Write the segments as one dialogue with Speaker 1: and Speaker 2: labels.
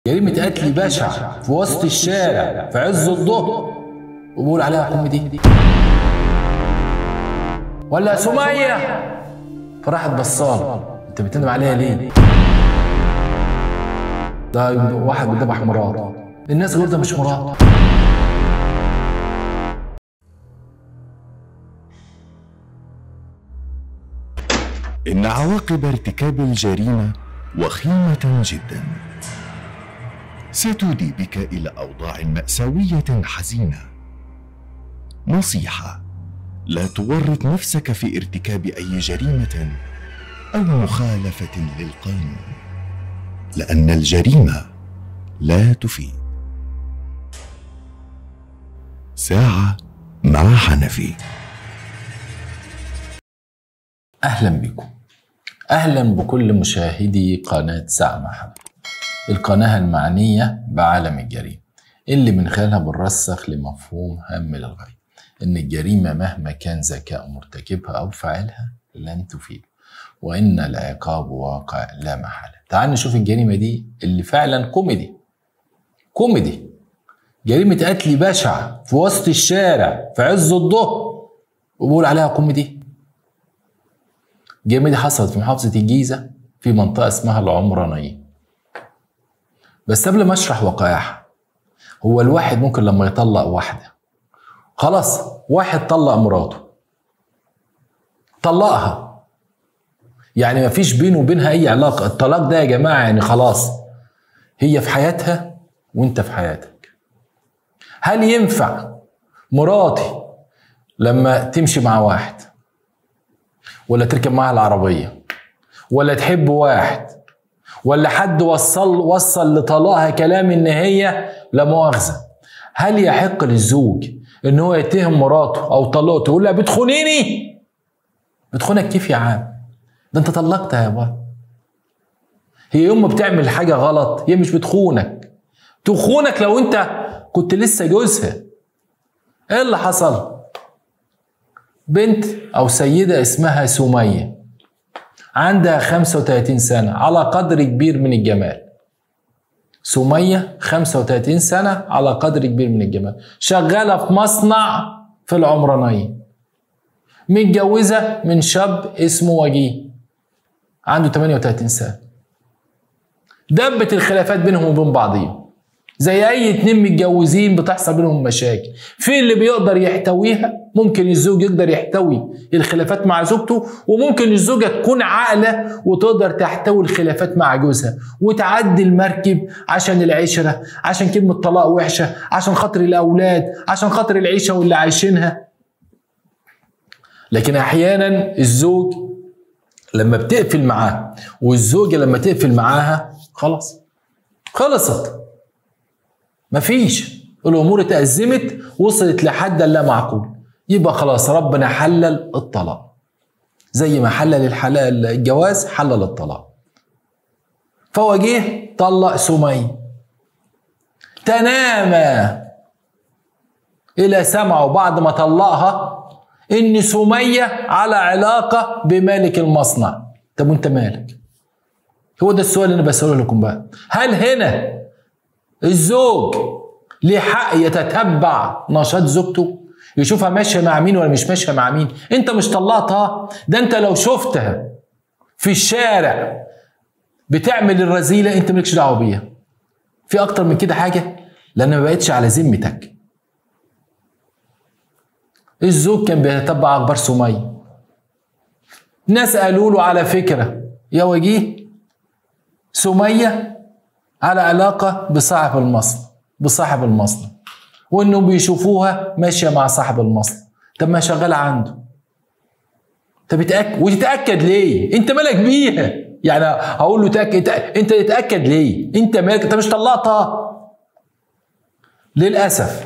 Speaker 1: جريمة قتل بشعة في وسط الشارع في عز الظهر وبقول عليها كوميدي ولا سمية فراحت بصال انت بتندم عليها ليه؟ ده واحد بيذبح مراته الناس غير ده مش مراته.
Speaker 2: إن عواقب ارتكاب الجريمة وخيمة جدا، ستودي بك إلى أوضاع مأساوية حزينة. نصيحة: لا تورط نفسك في ارتكاب أي جريمة أو مخالفة للقانون، لأن الجريمة لا تفيد. ساعة مع حنفي.
Speaker 1: أهلا بكم، أهلا بكل مشاهدي قناة ساعة مع حنفي، القناة المعنية بعالم الجريمة اللي من خلالها بنرسخ لمفهوم هام للغاية إن الجريمة مهما كان ذكاء مرتكبها أو فاعلها لن تفيد، وإن العقاب واقع لا محالة. تعال نشوف الجريمة دي اللي فعلا كوميدي. جريمة قتل بشعة في وسط الشارع في عز الظهر وبقول عليها كوميدي. الجريمة دي حصلت في محافظة الجيزة في منطقة اسمها العمرانية. بس قبل ما اشرح وقائعها، هو الواحد ممكن لما يطلق واحدة، خلاص واحد طلق مراته، طلقها، يعني مفيش بينه وبينها اي علاقة. الطلاق ده يا جماعة يعني خلاص هي في حياتها وانت في حياتك. هل ينفع مراتي لما تمشي مع واحد ولا تركب معها العربية ولا تحب واحد ولا حد وصل لطلاقها كلام ان هي لا مؤاخذة، هل يحق للزوج ان هو يتهم مراته او طلقته يقول لها بتخونيني؟ بتخونك كيف يا عم؟ ده انت طلقتها يا بابا. هي يوم ما بتعمل حاجة غلط هي مش بتخونك، تخونك لو انت كنت لسه جوزها. ايه اللي حصل؟ بنت او سيدة اسمها سمية، عندها 35 سنة على قدر كبير من الجمال. سمية 35 سنة على قدر كبير من الجمال، شغالة في مصنع في العمرانية، متجوزة من شاب اسمه وجيه عنده 38 سنة. دبت الخلافات بينهم وبين بعضهم زي اي اتنين متجوزين بتحصل بينهم مشاكل. في اللي بيقدر يحتويها، ممكن الزوج يقدر يحتوي الخلافات مع زوجته، وممكن الزوجة تكون عاقلة وتقدر تحتوي الخلافات مع جوزها وتعدي المركب عشان العشرة، عشان كلمة طلاق وحشة، عشان خاطر الأولاد، عشان خاطر العيشة واللي عايشينها. لكن أحيانا الزوج لما بتقفل معاه والزوجة لما تقفل معاها خلاص خلصت، مفيش، الأمور اتأزمت وصلت لحد لا معقول، يبقى خلاص ربنا حلل الطلاق زي ما حلل الجواز حلل الطلاق. فوجيه طلق سمية، تنامى إلى سمعوا بعد ما طلقها إن سمية على علاقة بمالك المصنع. طب وأنت مالك؟ هو ده السؤال اللي أنا بسأله لكم بقى. هل هنا الزوج ليه حق يتتبع نشاط زوجته؟ يشوفها ماشيه مع مين ولا مش ماشيه مع مين؟ انت مش طلقتها، ده انت لو شفتها في الشارع بتعمل الرذيله انت مالكش دعوه بيها. في اكتر من كده حاجه؟ لان ما بقتش على ذمتك. الزوج كان بيتتبع اخبار سمية، ناس قالوا له على فكره يا وجيه سمية على علاقه بصاحب المصنع وانه بيشوفوها ماشيه مع صاحب المصنع. طب ما شغاله عنده، طب وتتاكد ليه؟ انت مالك بيها؟ يعني هقول له انت تتاكد ليه؟ انت مالك؟ انت مش طلقتها. للاسف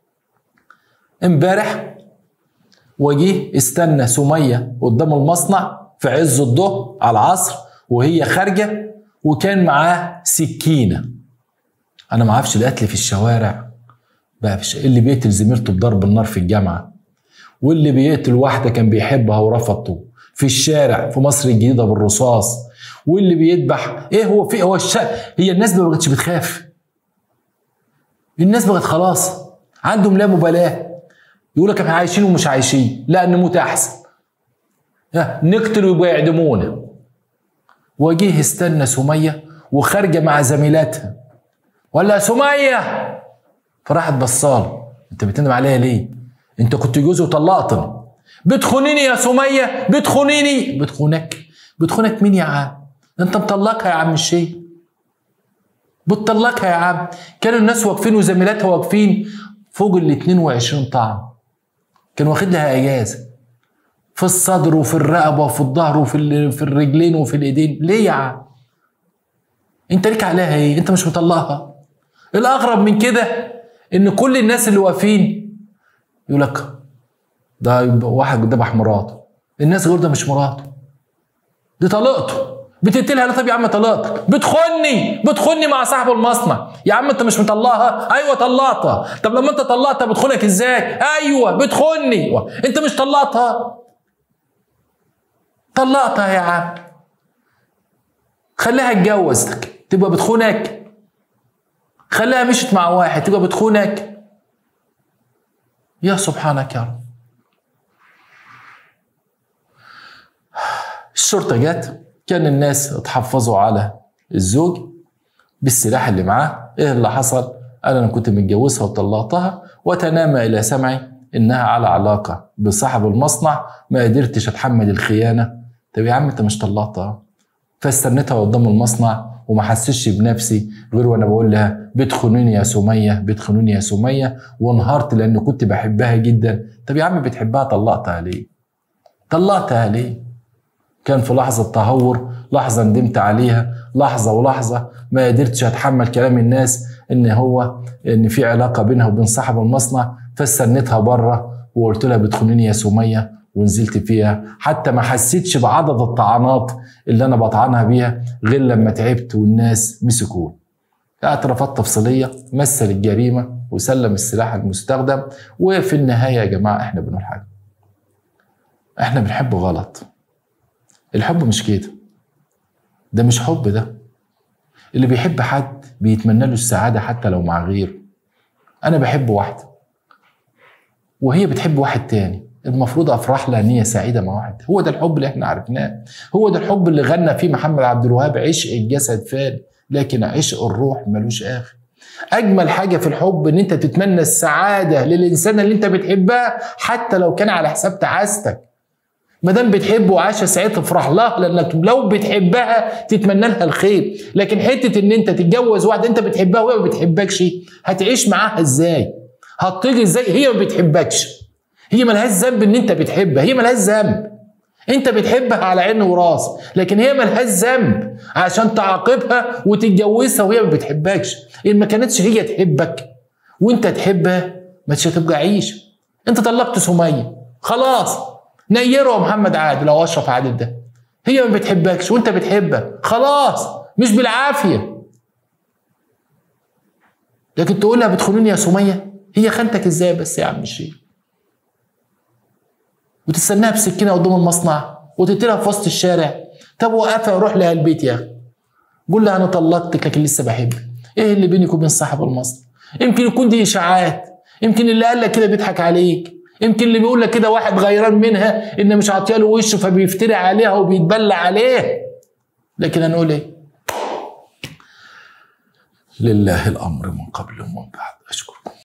Speaker 1: امبارح وجيه استنى سمية قدام المصنع في عز الظهر على العصر وهي خارجه، وكان معاه سكينه. انا ما اعرفش القتل في الشوارع بقى، اللي بيقتل زميلته بضرب النار في الجامعه، واللي بيقتل واحده كان بيحبها ورفضته في الشارع في مصر الجديده بالرصاص، واللي بيذبح. ايه هو في هو هي الناس ما بقتش بتخاف. الناس بقت خلاص عندهم لا مبالاه. يقول لك احنا عايشين ومش عايشين، لا نموت احسن. نقتل ويبقى يعدمونا. وجيه استنى سميه وخارجه مع زميلاتها، ولا سميه، فراحت بصاله، انت بتندم عليا ليه؟ انت كنت جوزي وطلقتني. بتخونيني يا سميه، بتخونيني. بتخونك مين يا عم؟ انت مطلقها يا عم الشيخ، بتطلقها يا عم. كانوا الناس واقفين وزميلاتها واقفين فوق ال 22 طعن، كان واخد لها اجازه في الصدر وفي الرقبه وفي الظهر وفي الرجلين وفي الايدين. ليه يا عم؟ انت ليك عليها ايه؟ انت مش مطلقها. الاغرب من كده ان كل الناس اللي واقفين يقول لك ده واحد ذبح مراته. الناس غير ده مش مراته، دي طلقته. بتقتلها ليه؟ طب يا عم طلقتك. بتخوني مع صاحب المصنع. يا عم انت مش مطلقها؟ ايوه طلقتها. طب لما انت طلقتها بتخونك ازاي؟ ايوه بتخوني. انت مش طلقتها؟ طلقتها يا عم، خليها اتجوزتك تبقى بتخونك. خليها مشت مع واحد تبقى بتخونك. يا سبحانك يا رب. الشرطة جت، كان الناس اتحفظوا على الزوج بالسلاح اللي معاه. ايه اللي حصل؟ انا كنت متجوزها وطلقتها، وتنامى الى سمعي انها على علاقة بصاحب المصنع، ما قدرتش اتحمل الخيانة. طب يا عم انت مش طلقتها؟ فاستنيتها قدام المصنع وما حسش بنفسي غير وانا بقول لها بتخونيني يا سميه، بتخونيني يا سميه، وانهارت لان كنت بحبها جدا. طب يا عم بتحبها طلقتها ليه؟ طلقتها ليه؟ كان في لحظه تهور، لحظه ندمت عليها، لحظه ولحظه ما قدرتش اتحمل كلام الناس ان في علاقه بينها وبين صاحب المصنع، فاستنيتها بره وقلت لها بتخونيني يا سميه ونزلت فيها. حتى ما حسيتش بعدد الطعنات اللي انا بطعنها بيها غير لما تعبت والناس مسكوني. اعترافات تفصيليه، مثل الجريمه وسلم السلاح المستخدم. وفي النهايه يا جماعه احنا بنقول حاجه، احنا بنحب غلط. الحب مش كده، ده مش حب. ده اللي بيحب حد بيتمنى له السعاده حتى لو مع غيره. انا بحب واحده وهي بتحب واحد تاني، المفروض افرح لها ان هي سعيده مع واحد. هو ده الحب اللي احنا عرفناه، هو ده الحب اللي غنى فيه محمد عبد الوهاب: عشق الجسد فاني لكن عشق الروح ملوش اخر. اجمل حاجه في الحب ان انت تتمنى السعاده للانسان اللي انت بتحبها حتى لو كان على حساب تعاستك. ما دام بتحبه وعايشه سعيده افرح لها، لانك لو بتحبها تتمنى لها الخير. لكن حته ان انت تتجوز واحده انت بتحبها وهي ما بتحبكش، هتعيش معاها ازاي؟ هتطيق ازاي؟ هي ما بتحبكش، هي ملهاش ذنب ان انت بتحبها، هي ملهاش ذنب. انت بتحبها على عين وراس، لكن هي ملهاش ذنب عشان تعاقبها وتتجوزها وهي ما بتحبكش. ان ما كانتش هي تحبك وانت تحبها مش هتبقى عيش. انت طلقت سميه خلاص، نيره محمد عادل او اشرف عادل ده، هي ما بتحبكش وانت بتحبها خلاص، مش بالعافيه. لكن تقول لها بتخونيني يا سميه، هي خانتك ازاي بس يا عم الشيخ؟ وتستناها بسكينه قدام المصنع وتقتلها في وسط الشارع. طب وقفها وروح لها البيت يا اخي، قول لها انا طلقتك لكن لسه بحبك. ايه اللي بينك وبين صاحب المصنع؟ يمكن يكون دي اشاعات، يمكن اللي قال لك كده بيضحك عليك، يمكن اللي بيقول لك كده واحد غيران منها ان مش عاطيه له وشه فبيفتري عليها وبيتبلى عليه. لكن هنقول ايه؟ لله الامر من قبل ومن بعد.